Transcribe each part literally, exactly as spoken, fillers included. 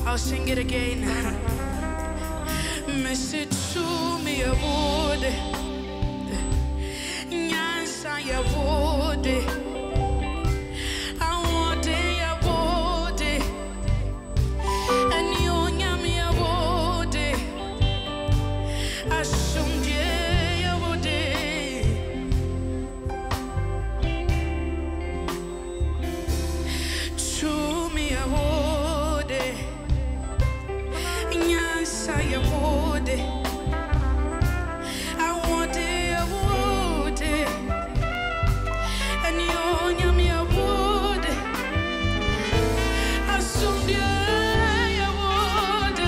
I'll sing it again. Mister to me a wood. Nyansa ya wood. I want a wood. And you nyami a wood. I soon a wood. To me a wood. Nyansa ya wood. I want a wood. And you nyami a wood. I soon a wood.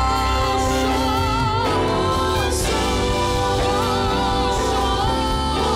Oh,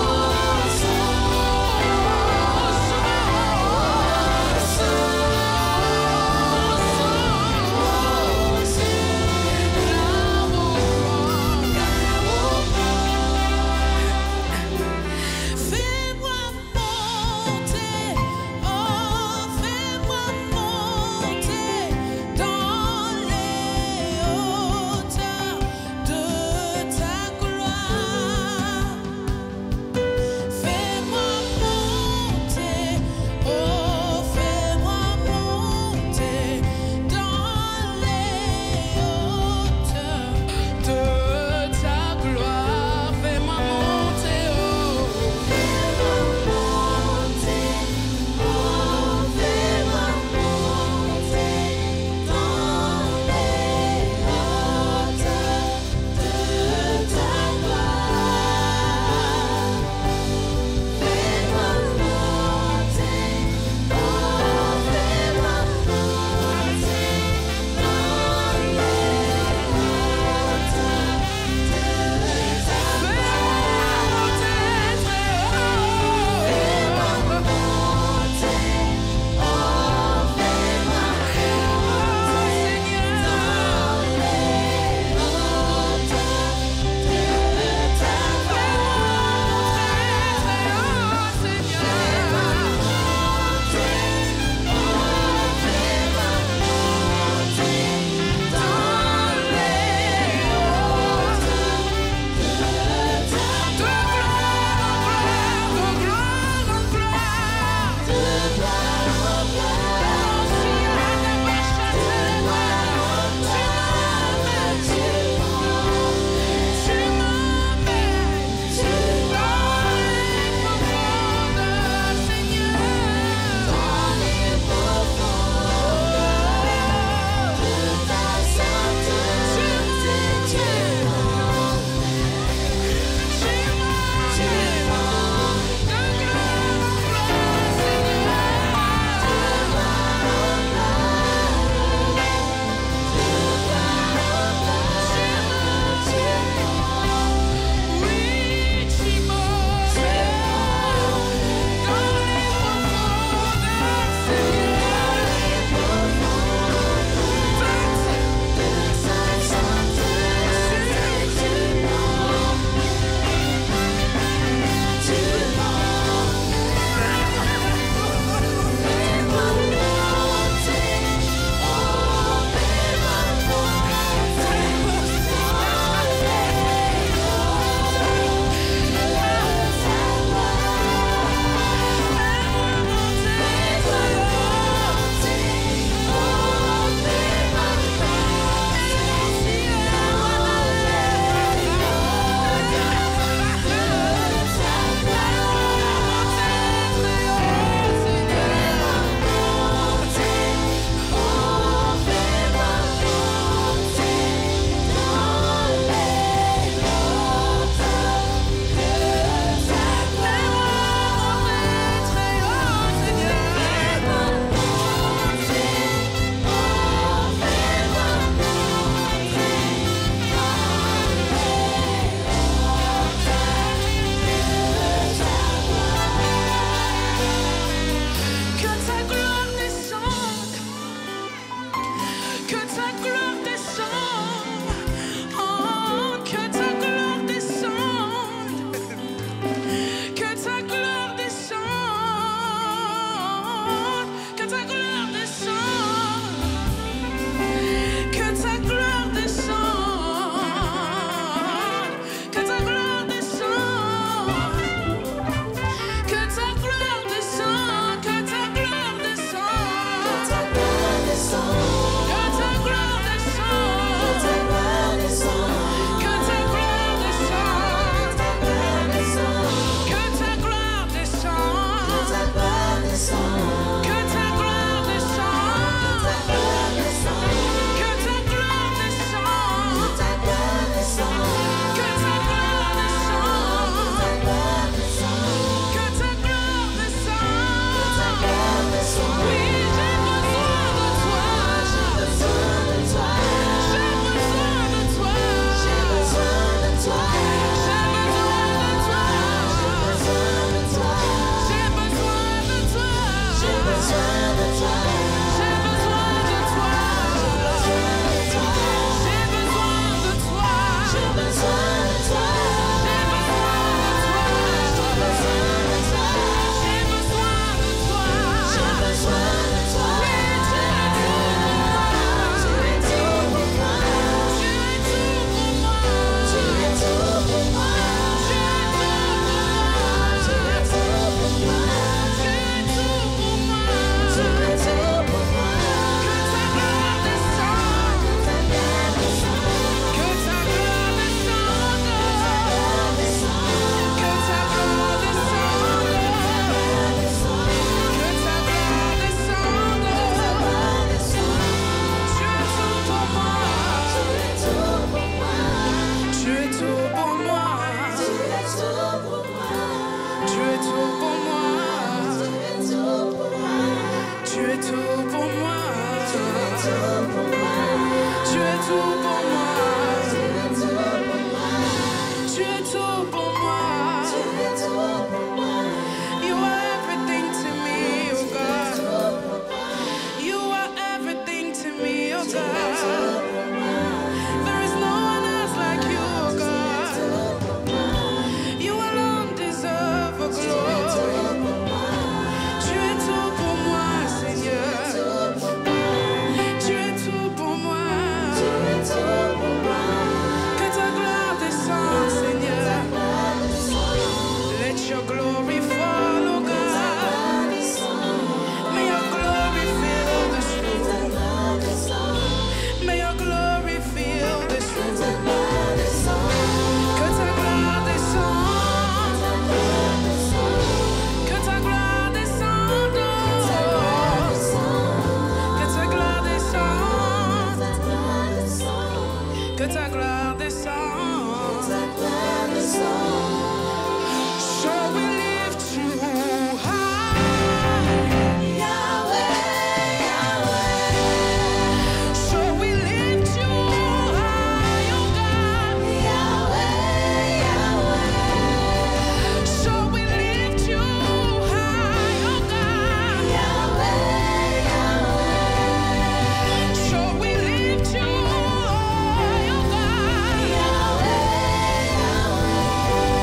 another song. It's another song. So we lift you high. Yahweh, Yahweh. So we lift you high, oh God. Yahweh, Yahweh. So we lift you high, oh God. Yahweh, Yahweh. So we lift you high, oh God. Yahweh, Yahweh.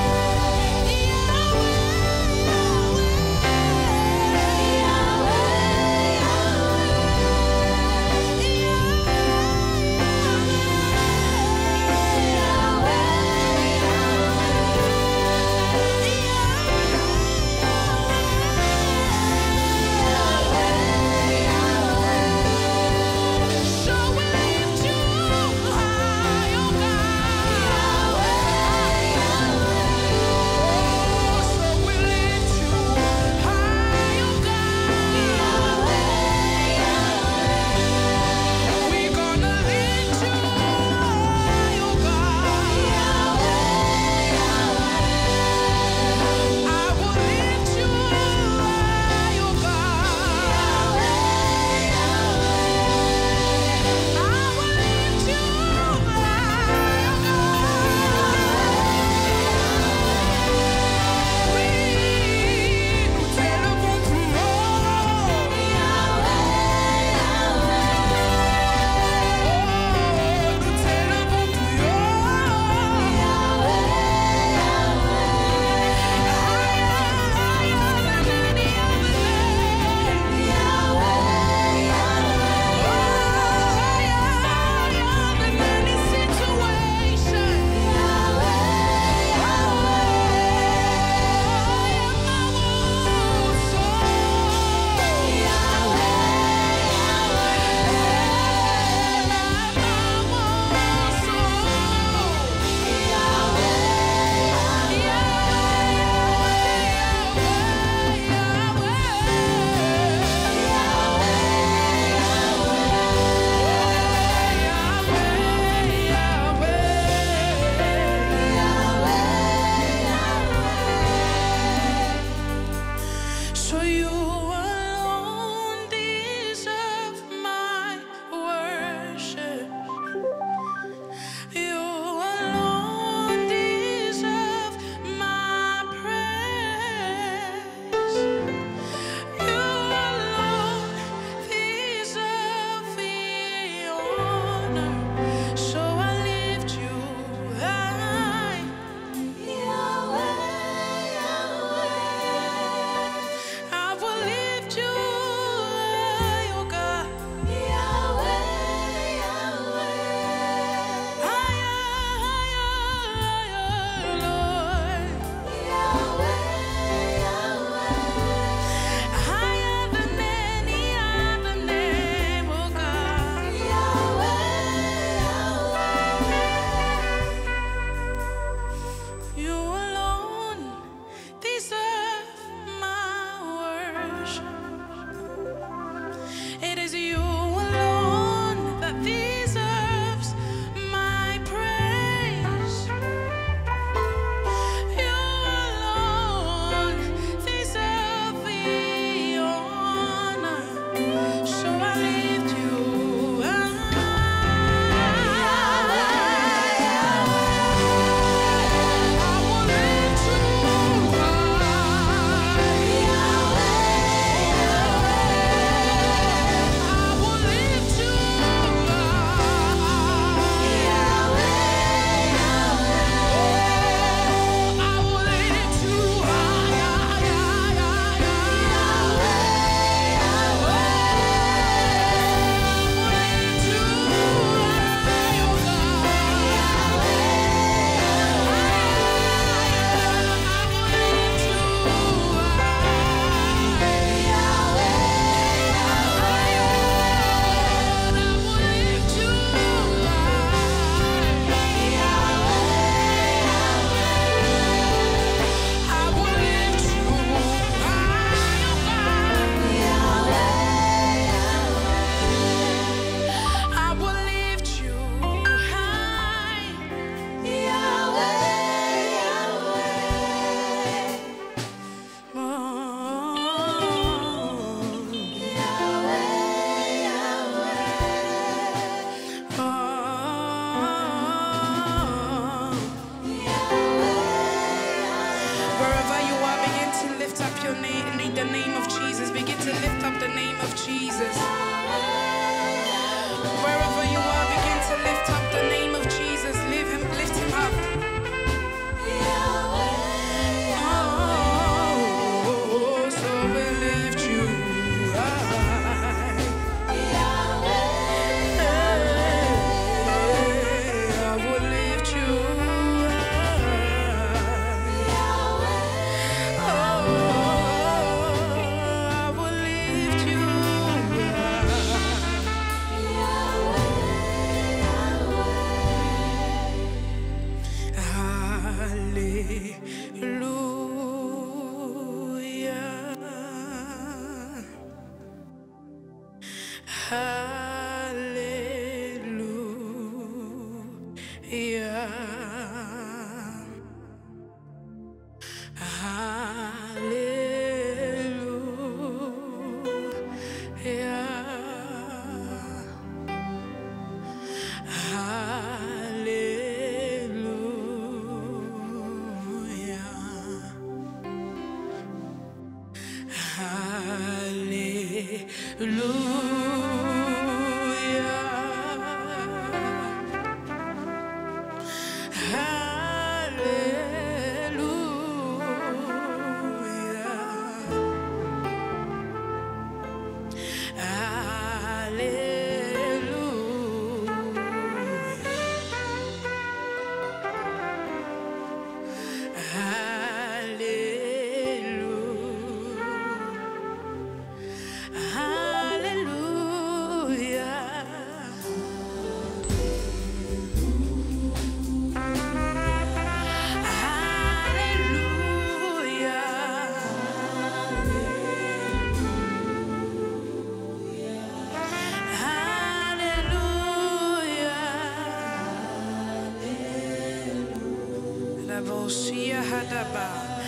Rabosia Hadaba.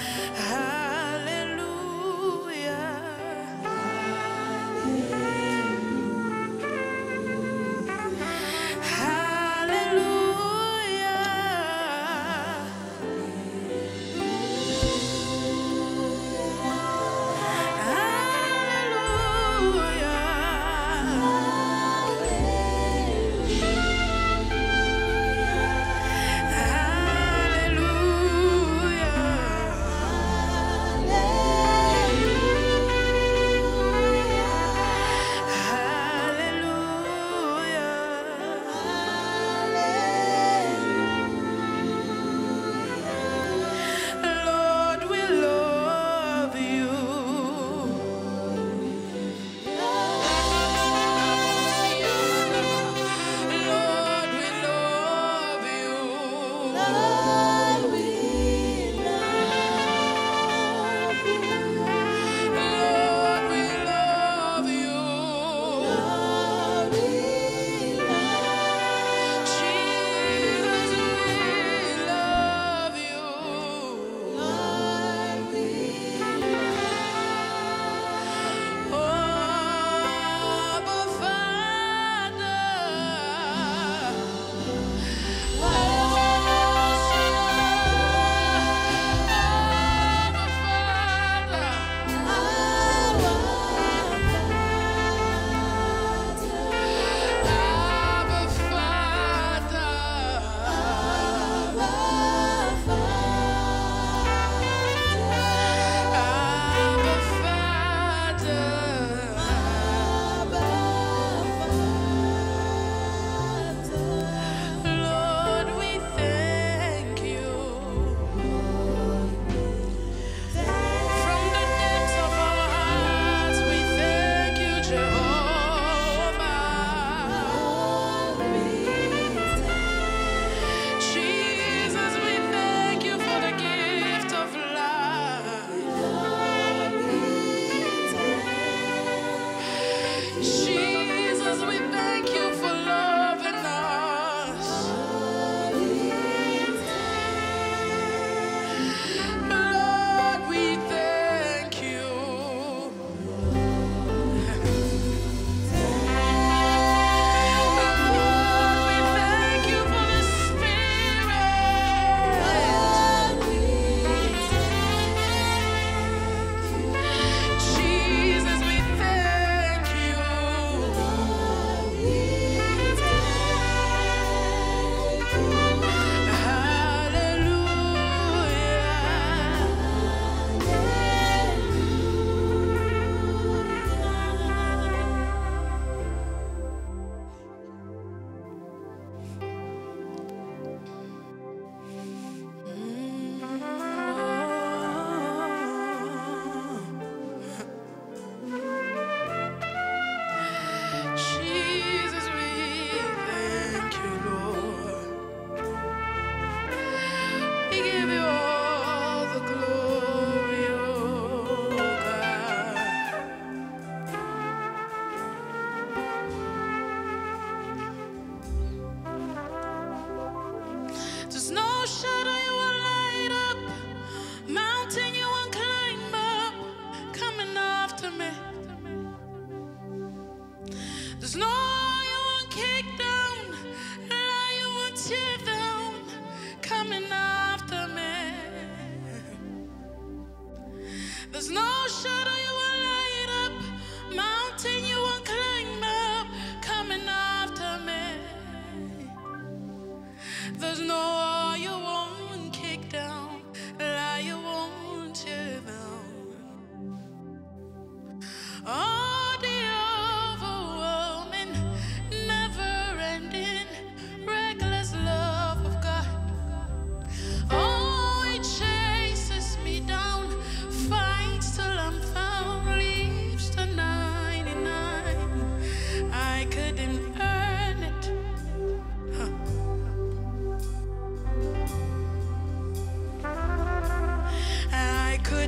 Hallelujah. Hallelujah.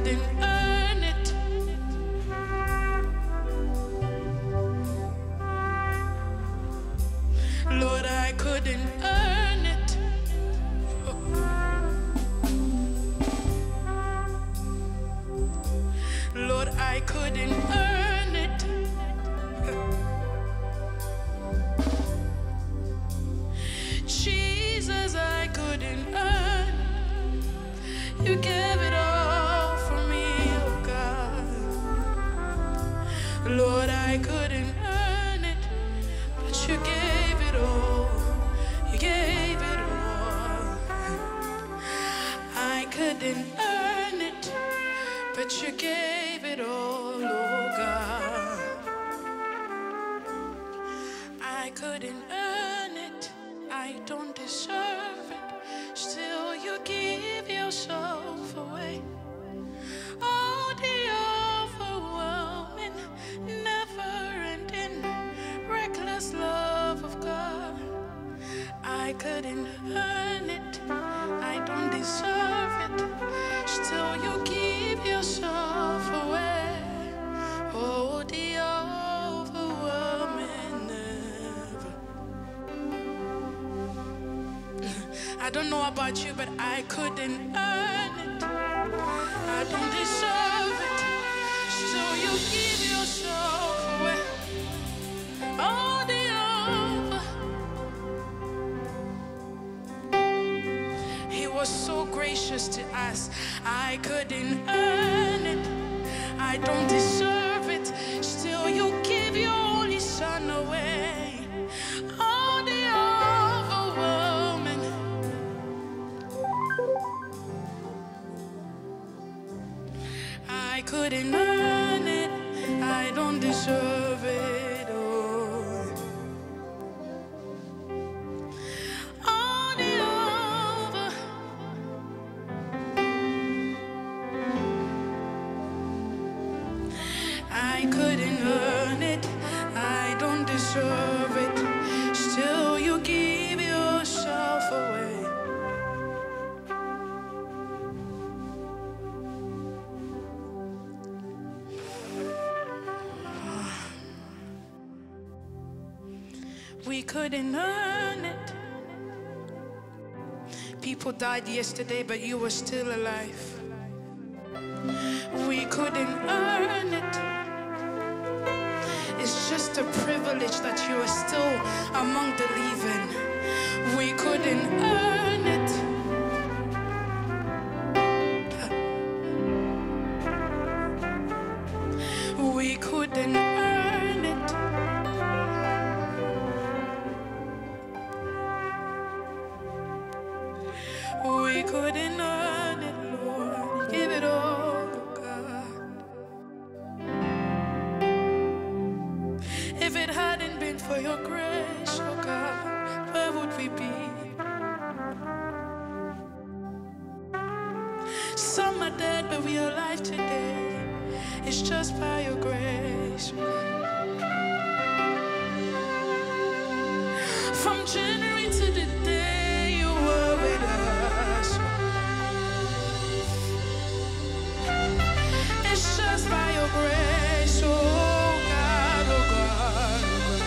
couldn't earn it. Lord, I couldn't earn it. Lord, I couldn't earn it. Jesus, I couldn't earn. You gave it all for me, oh God. Lord, I couldn't earn it, but you gave it all. You gave it all. I couldn't earn it, but you gave it all, oh God. I couldn't earn it, I don't deserve it. Still, you give yourself away. Oh, the overwhelming, never-ending, reckless love of God. I couldn't earn it, I don't deserve it. Still, you give yourself away. Oh, the overwhelming, never. I don't know about you, but I couldn't earn it. I don't deserve it. Still, you give yourself away. Oh, the over. He was so gracious to us. I couldn't earn it. I don't deserve it. Still, you give your only son away. Oh, the overwhelming. I couldn't earn it, I don't deserve it, oh. Oh, the over. I couldn't earn it, I don't deserve it. Still, you give yourself away. We couldn't earn it. People died yesterday, but you were still alive. We couldn't earn it. It's just a privilege that you are still among the living. We couldn't earn it. We couldn't earn it. We couldn't earn it, Lord. Give it all, God. If it hadn't been for your grace, oh God, where would we be? Some are dead, but we are alive today. It's just by your grace. From January to the day you were with us, it's just by your grace, oh God, oh God,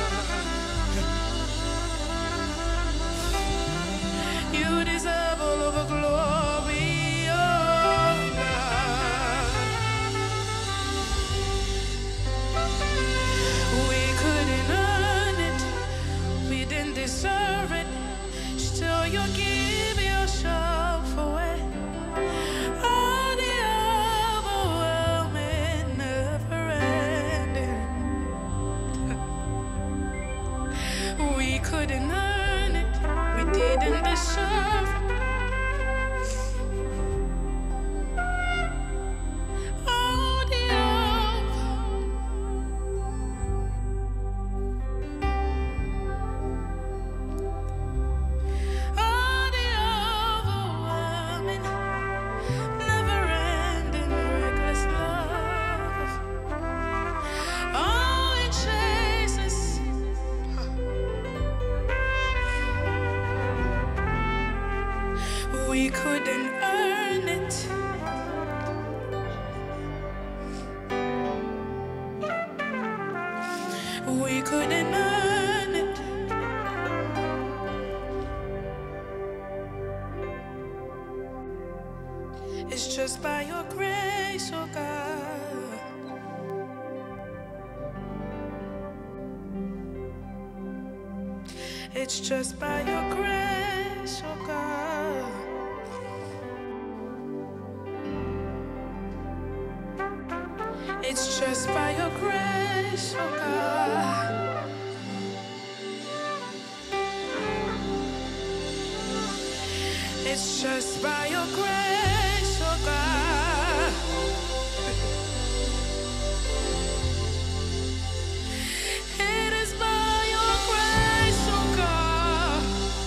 oh God. You deserve all of the glory, oh God. We couldn't earn it, we didn't deserve it. Still, you give yourself away. Oh, the overwhelming, never-ending. We couldn't earn it, we didn't deserve it. Oh, the over. Oh, the overwhelming, never-ending, reckless love. Oh, it chases. We couldn't earn it. It's just by your grace, oh God. It's just by your grace, oh God. It's just by your grace, oh God. It's just by your grace, oh God. It is by your grace, oh God.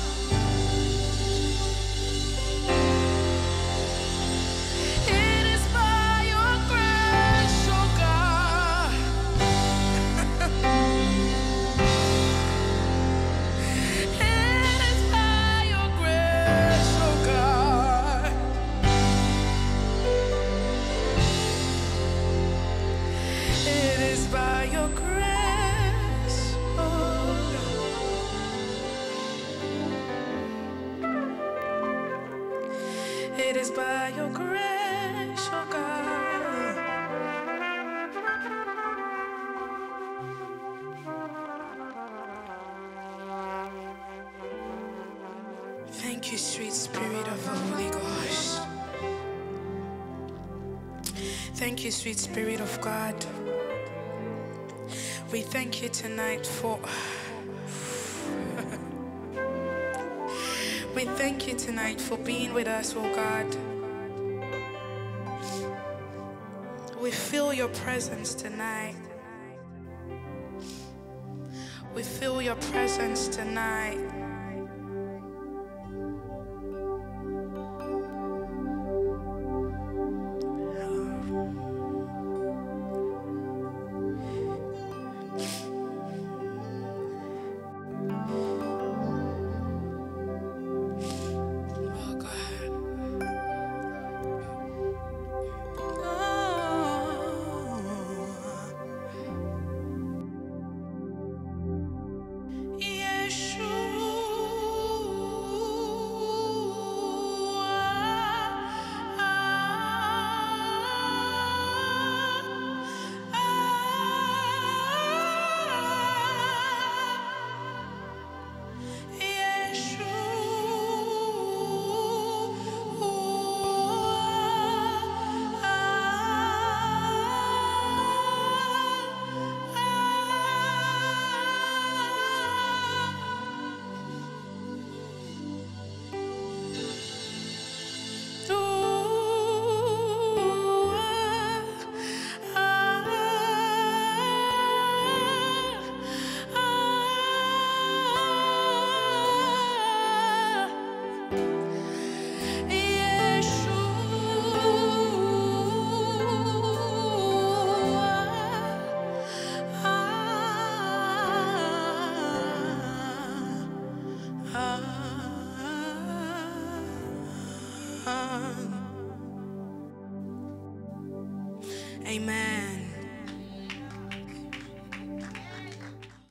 It is by your grace, oh God. It is by your grace, oh God. It is by your grace, oh God. It is by your grace, oh God. Thank you, sweet Spirit of the Holy Ghost. Thank you, sweet Spirit of God. We thank you tonight for... We thank you tonight for being with us, oh God. We feel your presence tonight. We feel your presence tonight. Oh God. Oh. Amen.